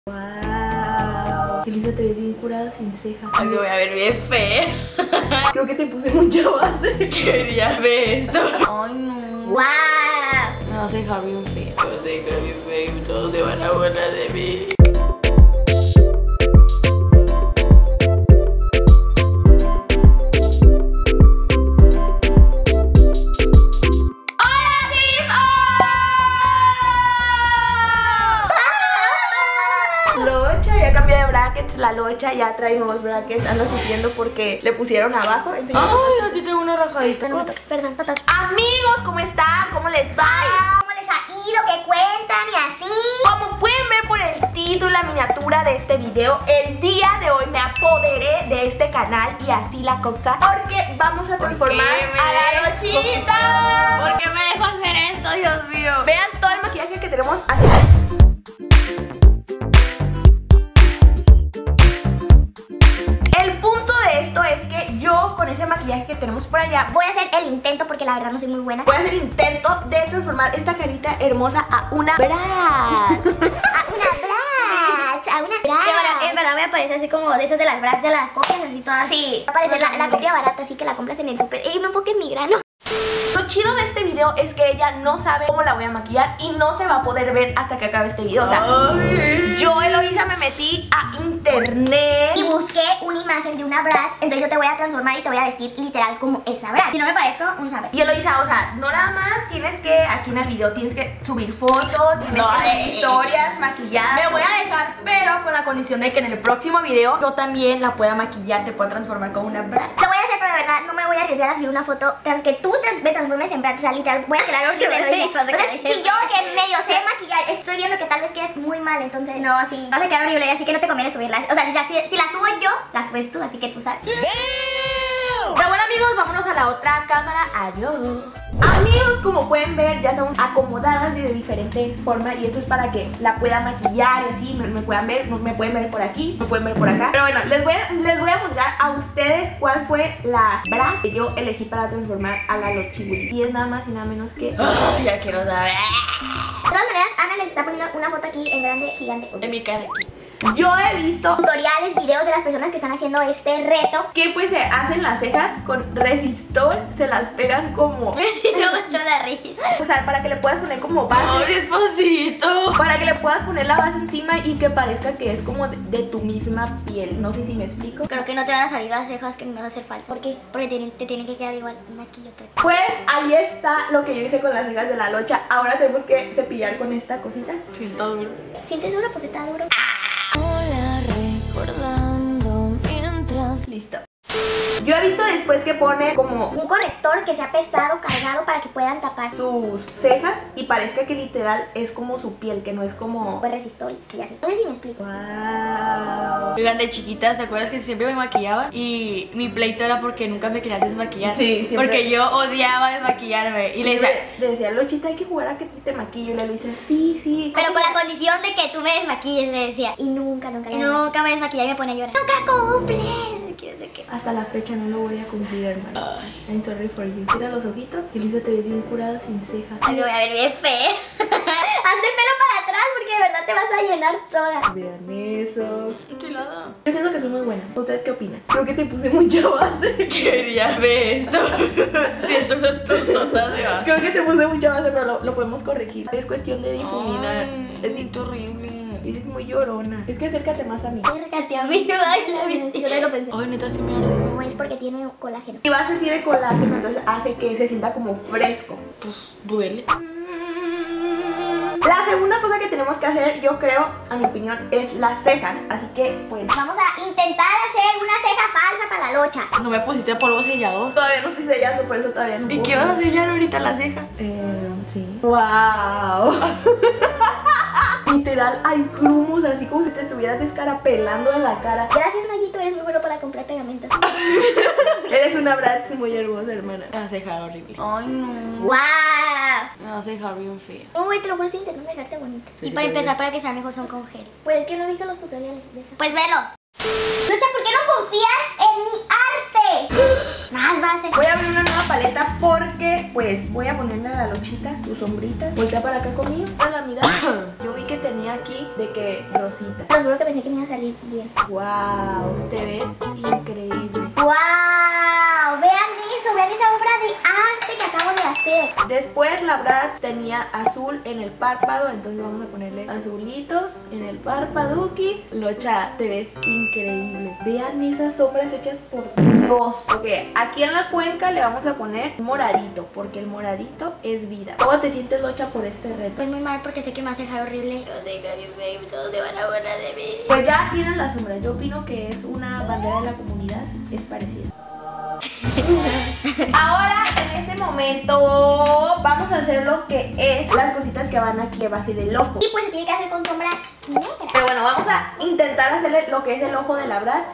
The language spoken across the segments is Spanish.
Wow. Elisa, te ves bien curada sin cejas. Ay, me voy a ver bien fea. Creo que te puse mucha base. Quería ver esto. Ay, no. ¡Wow! Me vas a dejar bien fea. Me vas a dejar bien fea y todos se van a burlar de mí. Locha ya cambió de brackets, la Locha ya trae nuevos brackets, anda sufriendo porque le pusieron abajo. Ay, aquí tengo una rajadita. Perdón, patas. Amigos, ¿cómo están? ¿Cómo les va? ¿Cómo les ha ido? ¿Qué cuentan? Y así. Como pueden ver por el título, la miniatura de este video, el día de hoy me apoderé de este canal y así la coxa, porque vamos a transformar a la Lochita. ¿Por qué me dejo hacer esto, Dios mío? Vean todo el maquillaje que tenemos así. El punto de esto es que yo con ese maquillaje que tenemos por allá Voy a hacer el intento porque la verdad no soy muy buena. voy a hacer el intento de transformar esta carita hermosa a una Bratz. A una Bratz. Que bueno, en verdad me aparece así como de esas de las Bratz de las copias así todas. Sí, me aparece la copia barata así que la compras en el super. No enfoques mi grano. Lo chido de este video es que ella no sabe cómo la voy a maquillar y no se va a poder ver hasta que acabe este video. O sea, yo, Eloisa, me metí a internet Y busqué una imagen de una Bratz. Entonces yo te voy a transformar y te voy a vestir literal como esa Bratz. Si no me parezco, un saber. y Eloisa, o sea, no nada más tienes que, aquí en el video tienes que subir fotos, tienes que subir historias, maquillar. Me voy a dejar, pero con la condición de que en el próximo video yo también la pueda maquillar, te pueda transformar con una Bratz. Lo voy a hacer, pero de verdad no me voy a arriesgar a subir una foto tras que tú me transformes en Bratz. O sea, literal, voy a quedar horrible. Entonces, si yo que medio sé maquillar, estoy viendo que tal vez quedes muy mal. Entonces, no, sí, vas a quedar horrible, así que no te conviene subirla. O sea, si la subo yo, la subes tú, así que tú sabes. Pero bueno, amigos, vámonos a la otra cámara. Adiós. Amigos, como pueden ver, ya estamos acomodadas de diferente forma y esto es para que la pueda maquillar y así me puedan ver, me pueden ver por aquí, me pueden ver por acá. Pero bueno, les voy a mostrar a ustedes cuál fue la Bratz que yo elegí para transformar a la Lochibuli. Y es nada más y nada menos que... Ya quiero saber. De todas maneras, Ana les está poniendo una foto aquí en grande, gigante. En mi cara aquí. Yo he visto Tutoriales, videos de las personas que están haciendo este reto. que pues se hacen las cejas con resistol, se las pegan como... No me da la risa. O sea, para que le puedas poner como base. Ay, despacito. Para que le puedas poner la base encima y que parezca que es como de tu misma piel. No sé si me explico. Creo que no te van a salir las cejas que me van a hacer falsas. ¿Por qué? Porque te tienen que quedar igual una aquí y otra aquí. Pues ahí está lo que yo hice con las cejas de la Locha. Ahora tenemos que cepillar con esta cosita. Siento duro. ¿Sientes duro? Pues está duro. Hola, recordando mientras... Listo. Yo he visto después que pone como Un corrector que sea pesado, cargado para que puedan tapar sus cejas y parezca que literal es como su piel, que no es como... pues resistol y así. No sé si me explico. Wow. Oigan, de chiquita, ¿se acuerdas que siempre me maquillaba? Y mi pleito era porque nunca me querías desmaquillar. Sí, siempre. Porque yo odiaba desmaquillarme. Y le decía, Le decía, Lochita, hay que jugar a que te maquillo. Y le dice, sí, sí. Pero con la condición de que tú me desmaquilles, le decía. Y nunca me desmaquillaba y me pone a llorar. ¡Nunca cumples! ¿Qué sé qué? Hasta la fecha no lo voy a cumplir, hermano. I'm sorry for you. Mira los ojitos. Elisa, te ves bien curada sin cejas. Ay, me voy a ver bien fea. Hazte el pelo para atrás porque de verdad te vas a llenar toda. Vean eso. enchilada. Yo siento que soy muy buena. ¿Ustedes qué opinan? Creo que te puse mucha base. Quería ver esto. Siento las tontotas de base. Creo que te puse mucha base, pero lo podemos corregir. Es cuestión de difuminar. Es Siento horrible. Eres muy llorona. Es que acércate más a mí. Acércate a mí, ay, la viste. Yo te lo pensé. Ay, neta, sí me arde. No, es porque tiene colágeno. Y base tiene colágeno, entonces hace que se sienta como fresco. Pues duele. La segunda cosa que tenemos que hacer, yo creo, a mi opinión, es las cejas. Así que, pues... Vamos a intentar hacer una ceja falsa para la Locha. No me pusiste polvo sellador. Todavía no estoy sellando, por eso todavía no. ¿Y puedo. qué vas a sellar ahorita la ceja? Sí. ¡Wow! Literal, hay grumos así como si te estuvieras descarapelando en la cara. Gracias, Mayito, eres muy bueno para comprar pegamentos. Eres una Bratz muy hermosa, hermana. Me vas a dejar horrible. Ay, no. ¡Wow! Me vas a dejar bien fea. No, güey, te lo juro, estoy intentando dejarte bonita. Sí, Y para sí, empezar, para que sea mejor, son con gel. Pues es que no he visto los tutoriales de eso. Pues velos. Lucha, ¿por qué no confías en mi arte? Más más base. Voy a abrir una nueva paleta porque pues voy a ponerle a la lochita tu sombrita. Voltea para acá conmigo. A la mirada. Yo vi que tenía aquí de que rosita. Te lo juro que pensé que me iba a salir bien. Wow, te ves increíble. ¡Wow! Vean eso, vean esa obra de arte que acabo de hacer. Después la Bratz tenía azul en el párpado, entonces vamos a ponerle azulito en el párpaduki. Locha, te ves increíble. Vean esas sombras hechas por Dios. Ok, aquí en la cuenca le vamos a poner moradito, porque el moradito es vida. ¿Cómo te sientes, Locha, por este reto? Pues muy mal porque sé que me va a dejar horrible. Yo sé que baby, todos se van a burlar de mí. Pues ya tienes la sombra. Yo opino que es una bandera de la comunidad. Es parecida. Ahora, en este momento, vamos a hacer lo que es las cositas que van aquí, que va a ser el ojo. Y pues se tiene que hacer con sombra negra. Pero bueno, vamos a intentar hacerle lo que es el ojo de la Bratz.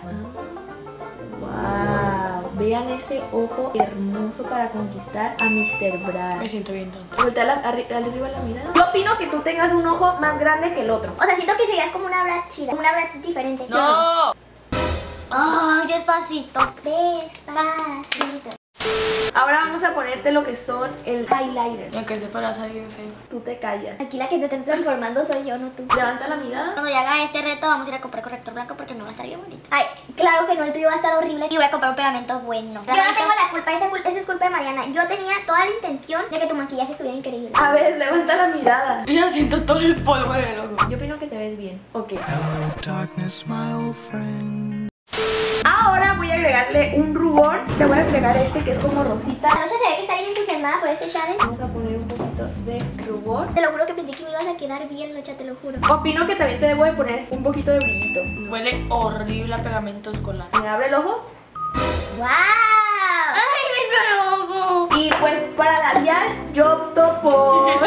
Wow, vean ese ojo hermoso para conquistar a Mr. Bratz. Me siento bien tonta. Voltea arriba la mirada. Yo opino que tú tengas un ojo más grande que el otro. O sea, siento que serías como una Bratz chida, como una Bratz diferente. ¡No! Ay, despacito. Despacito. Ahora vamos a ponerte lo que son el highlighter. Ya que se para salir bien feo. Tú te callas. Aquí la que te está transformando soy yo, no tú. Levanta la mirada. Cuando ya haga este reto vamos a ir a comprar corrector blanco porque me va a estar bien bonito. Ay, claro que no, el tuyo va a estar horrible y voy a comprar un pegamento bueno. Yo no tengo la culpa, esa es culpa de Mariana. Yo tenía toda la intención de que tu maquillaje estuviera increíble. A ver, levanta la mirada. Ya siento todo el polvo en el ojo. Yo opino que te ves bien. Ok. Hello, darkness, my old friend. Ahora voy a agregarle un rubor. Te voy a agregar este que es como rosita. La noche se ve que está bien entusiasmada por este challenge. Vamos a poner un poquito de rubor. Te lo juro que pensé que me ibas a quedar bien, Locha, te lo juro. Opino que también te debo de poner un poquito de brillito. Huele horrible a pegamento escolar. Me abre el ojo. ¡Wow! ¡Ay, me loco! Y pues para labial yo opto por...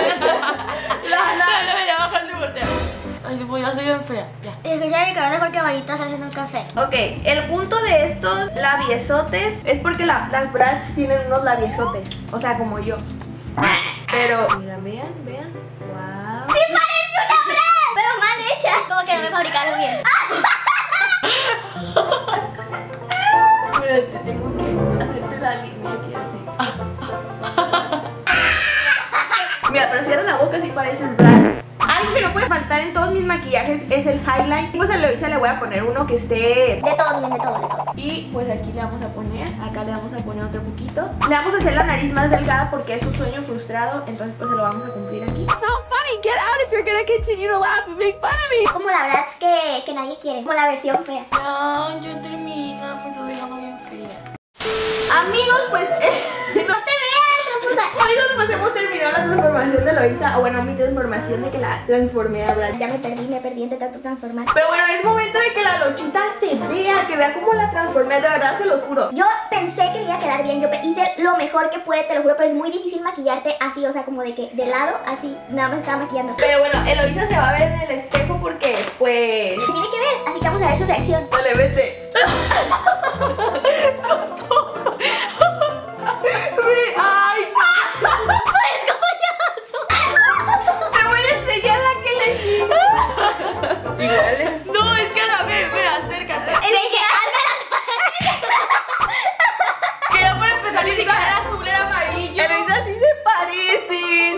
Ya bajando y voltea. Ay, pues ya soy bien fea. Ya. Es que ya me acabas de porque Vaguitas haciendo un café. Ok, el punto de estos labiesotes es porque las Bratz tienen unos labiesotes. O sea, como yo. Pero, mira, vean. Wow. ¡Sí parece una Bratz! Pero mal hecha. Como que no me fabricaron bien. Mira, te tengo que hacerte la línea aquí así. Mira, pero cierra la boca si pareces Bratz. Algo que no puede faltar en todos mis maquillajes es el highlight. Pues a Eloisa le voy a poner uno que esté... De todo, bien, de todo. Y pues aquí le vamos a poner, acá le vamos a poner otro poquito. Le vamos a hacer la nariz más delgada porque es un sueño frustrado. Entonces pues se lo vamos a cumplir aquí. It's not funny. Get out if you're gonna continue to laugh and make fun of me. Como la Bratz que nadie quiere. Como la versión fea. Ya termina. Me estoy dejando bien fea. Amigos, pues... ¡No te veas, confusa! Amigos, pues hemos terminado la transformación de Eloisa. O bueno, mi transformación de que la transformé a Bratz. Ya me perdí entre tanto transformar. Pero bueno, es momento de que la Lochita se vea, que vea cómo la transformé, de verdad se los juro. Yo pensé que me iba a quedar bien, yo hice lo mejor que pude, te lo juro, pero es muy difícil maquillarte así, o sea, como de que de lado, así, nada más estaba maquillando. Pero bueno, Eloisa se va a ver en el espejo porque, pues... Se tiene que ver, así que vamos a ver su reacción. Dale, vete. ¡Ay! ¡Es como Te voy a enseñar la que elegí. Igual. No, es que ahora ve, acércate. Que ya para empezar ni siquiera era azul, era amarillo. Eloisa sí se parecen.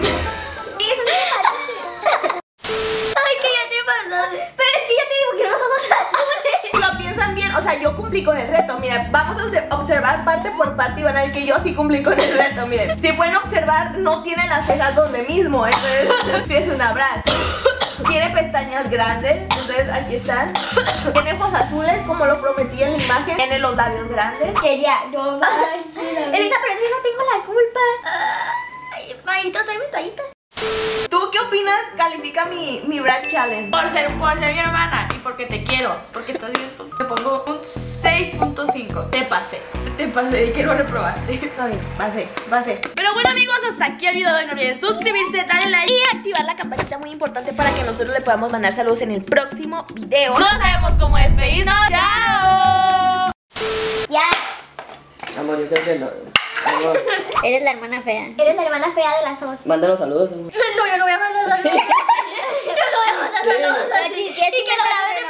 Ay, que ya te pasó. Pero es que ya te digo que no somos azules. Si lo piensan bien, o sea, yo cumplí con el reto. Mira, vamos a observar parte por parte y van a ver que yo sí cumplí con el reto. Miren, si pueden observar, no tiene las cejas donde mismo. Entonces, sí es una Bratz. Tiene pestañas grandes, entonces aquí están. Tiene ojos azules, como lo prometí en la imagen. Tiene los labios grandes. Quería, no manches. Elisa, pero eso yo no tengo la culpa. Ay, Paito, tráeme toallita. ¿Tú qué opinas? Califica mi Bratz Challenge. Por ser mi hermana y porque te quiero. Porque estás bien tonta. Te pongo un 6.5. Te pasé y que no reprobaste. Está bien, pasé. Pero bueno, amigos, hasta aquí el video de hoy. No olviden suscribirse, darle like Y activar la campanita, muy importante para que nosotros le podamos mandar saludos en el próximo video. No sabemos cómo despedirnos. ¡Chao! Ya. Amor, yo creo que no. Amor, Eres la hermana fea. Eres la hermana fea de las dos. mándanos saludos, amor. No, yo no voy a mandar saludos. Yo no voy a mandar saludos. Y que lo graben